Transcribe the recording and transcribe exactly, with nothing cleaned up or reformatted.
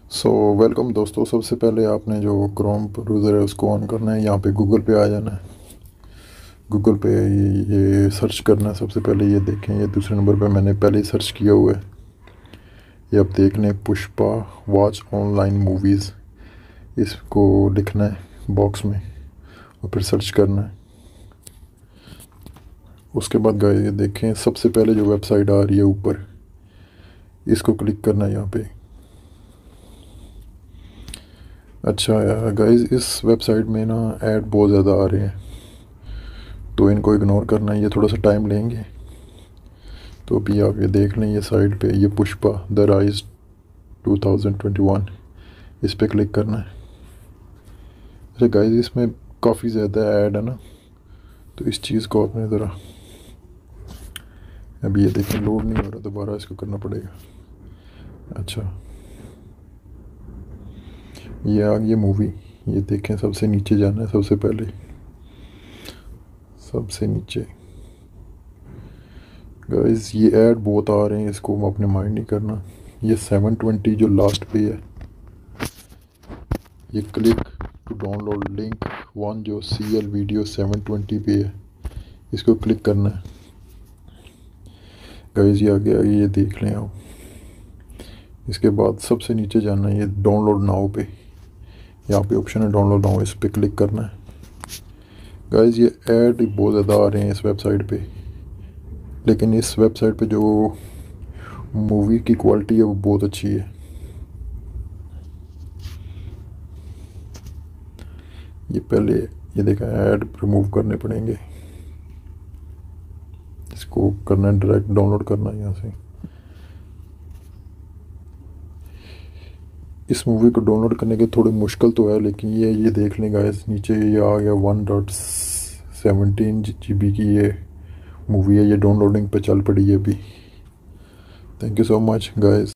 So welcome दोस्तों। सबसे पहले आपने जो क्रोम ब्राउज़र है उसको ऑन करना है। यहाँ पे गूगल पे आ जाना है। गूगल पे ये सर्च करना है। सबसे पहले ये देखें, ये दूसरे नंबर पे मैंने पहले ही सर्च किया हुआ है। ये आप देख लें, पुष्पा वॉच ऑनलाइन मूवीज़, इसको लिखना है बॉक्स में और फिर सर्च करना है। उसके बाद गाइस ये देखें, सबसे पहले जो वेबसाइट आ रही है ऊपर, इसको क्लिक करना है यहाँ पे। अच्छा गाइस, इस वेबसाइट में ना ऐड बहुत ज़्यादा आ रहे हैं, तो इनको इग्नोर करना है। ये थोड़ा सा टाइम लेंगे। तो अभी आप ये देख लें, ये साइड पे ये Pushpa the rise two thousand twenty one, इस पे क्लिक करना है। अच्छा गाइस, इसमें काफ़ी ज़्यादा ऐड है ना, तो इस चीज़ को आपने ज़रा, अभी ये देखें लोड नहीं हो रहा, दोबारा इसको करना पड़ेगा। अच्छा, ये आ गई मूवी। ये देखें, सबसे नीचे जाना है। सबसे पहले सबसे नीचे गाइस ये ऐड बहुत आ रहे हैं, इसको अपने माइंड नहीं करना। ये सेवन ट्वेंटी जो लास्ट पे है, ये click to download link one जो C L video seven twenty पे है, इसको क्लिक करना है। गाइस ये आगे आगे ये देख लें आप। इसके बाद सबसे नीचे जाना है, ये डाउनलोड नाउ पे, यहाँ पे ऑप्शन है डाउनलोड नाउ, इस पर क्लिक करना है। गाइस ये ऐड बहुत ज़्यादा आ रहे हैं इस वेबसाइट पे, लेकिन इस वेबसाइट पे जो मूवी की क्वालिटी है वो बहुत अच्छी है। ये पहले ये देखा, ऐड रिमूव करने पड़ेंगे। इसको करना है डायरेक्ट डाउनलोड करना है यहाँ से। इस मूवी को डाउनलोड करने के थोड़ी मुश्किल तो है, लेकिन ये ये देख लें गाइस, नीचे ये आ गया one dot seventeen G B की ये मूवी है। ये डाउनलोडिंग पे चल पड़ी है अभी। Thank you so much guys.